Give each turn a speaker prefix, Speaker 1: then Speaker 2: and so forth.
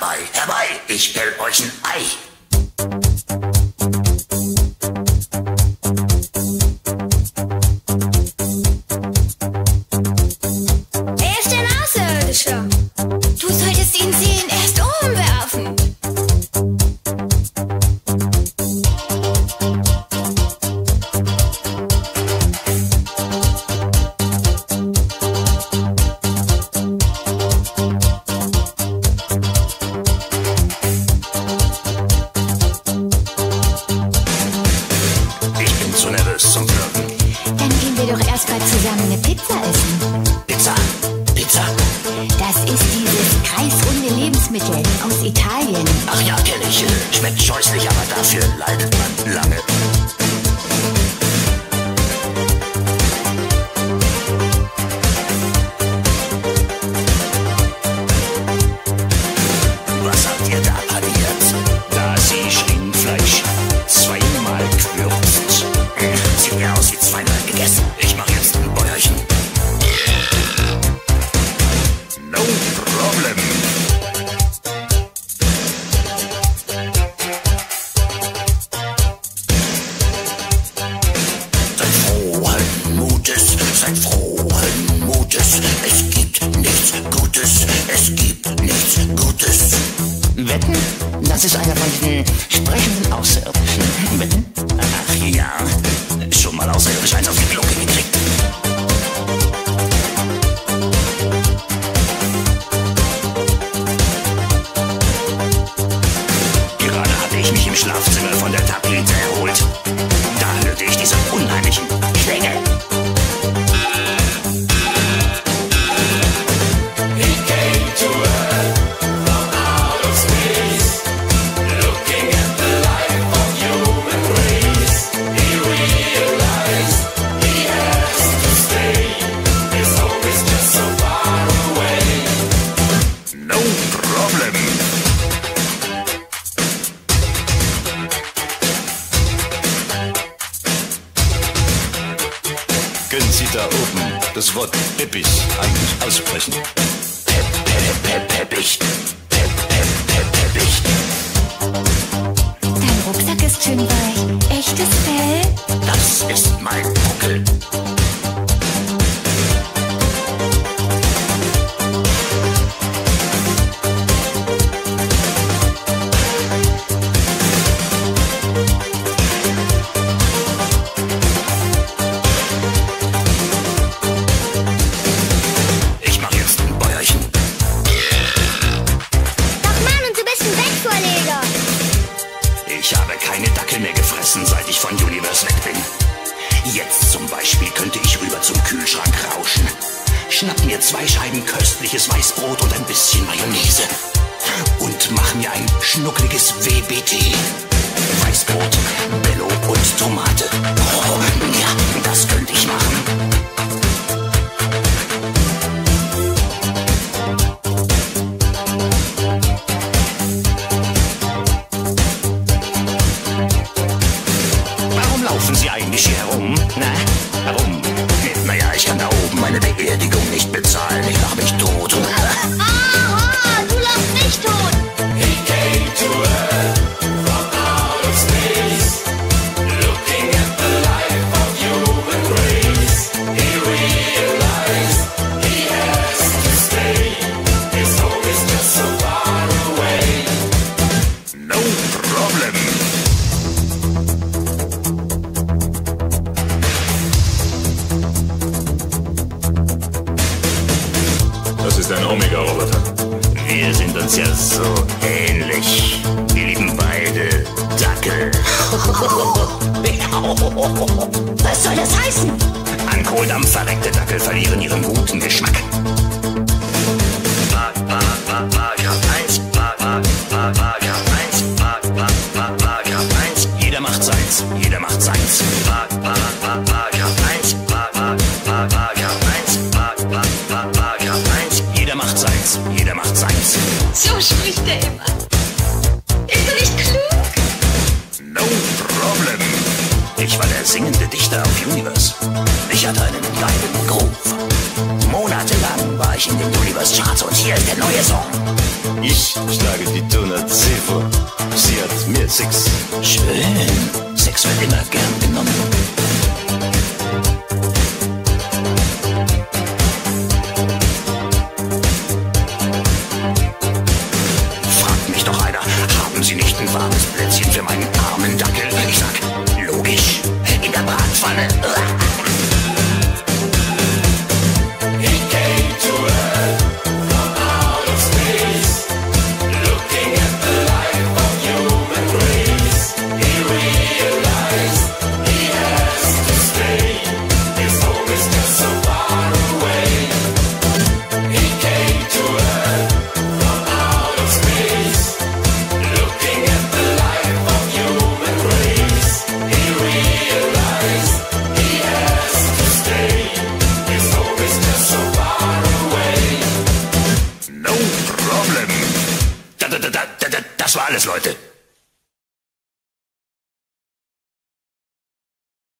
Speaker 1: Herbei, herbei, ich pell euch ein Ei.
Speaker 2: Er ist ein Außerirdischer. Du solltest ihn sehen, er ist umwerfend.
Speaker 1: Zu nervös zum Flirten.
Speaker 2: Dann gehen wir doch erst mal zusammen eine Pizza essen.
Speaker 1: Pizza, Pizza.
Speaker 2: Das ist dieses kreisrunde Lebensmittel aus Italien.
Speaker 1: Ach ja, kenn ich. Schmeckt scheußlich, aber dafür leidet man lange. Was habt ihr da paniert? Da ist Rindfleisch zweimal gewürzt. Sieht mir aus wie zweimal gegessen. Ich mach jetzt ein Bäuerchen. No problem. Seid frohen Mutes, seid frohen Mutes. Es gibt nichts Gutes, es gibt nichts Gutes. Wetten? Das ist einer von diesen sprechenden Außerirdischen. Wetten? Ach ja, schon mal außerirdisch eins auf die Glocke gekriegt. Gerade hatte ich mich im Schlafzimmer von der Tablette erholt. Da hörte ich diese unheimlichen Klänge. No problem.
Speaker 3: Können Sie da oben das Wort Teppich eigentlich aussprechen?
Speaker 1: Teppich. Teppich.
Speaker 2: Dein Rucksack ist schön weich. Echtes Fell?
Speaker 1: Das ist mein Buckel. Ich mach jetzt ein Bäuerchen.
Speaker 2: Doch Mann, und du bist ein Wegvorleger.
Speaker 1: Ich habe keine Dackel mehr gefressen, seit ich von Universe weg bin. Jetzt zum Beispiel könnte ich rüber zum Kühlschrank rauschen. Schnapp mir 2 Scheiben köstliches Weißbrot und ein bisschen Mayonnaise. Und mach mir ein schnuckliges WBT. Weißbrot, Bello und Tomate. Oh, ja, das könnte ich machen. Warum laufen Sie eigentlich hier herum? Na, warum? Naja, ich kann da oben meine Beerdigung nicht bezahlen. Ich lach mich tot.
Speaker 2: Aha, du lachst nicht tot.
Speaker 1: No problem.
Speaker 3: Das ist ein Omega-Roboter.
Speaker 1: Wir sind uns ja so ähnlich. Wir lieben beide Dackel.
Speaker 2: Was soll das heißen?
Speaker 1: An Kohldampf verreckte Dackel verlieren ihren guten Geschmack. Jeder macht seins, jeder macht seins. Jeder macht seins, jeder macht seins.
Speaker 2: So spricht er immer. Ist er nicht klug?
Speaker 1: No problem. Ich war der singende Dichter auf Universe. Ich hatte einen geilen Groove. Monatelang war ich in den Universe Charts und hier ist der neue Song.
Speaker 3: Ich schlage die Donut C vor. Sie hat mehr Sex.
Speaker 1: Schön. Sex wird immer gern genommen. Fragt mich doch einer, haben Sie nicht ein warmes Plätzchen für meinen armen Dackel? Ich sag, logisch, in der Bratpfanne. Das war alles, Leute.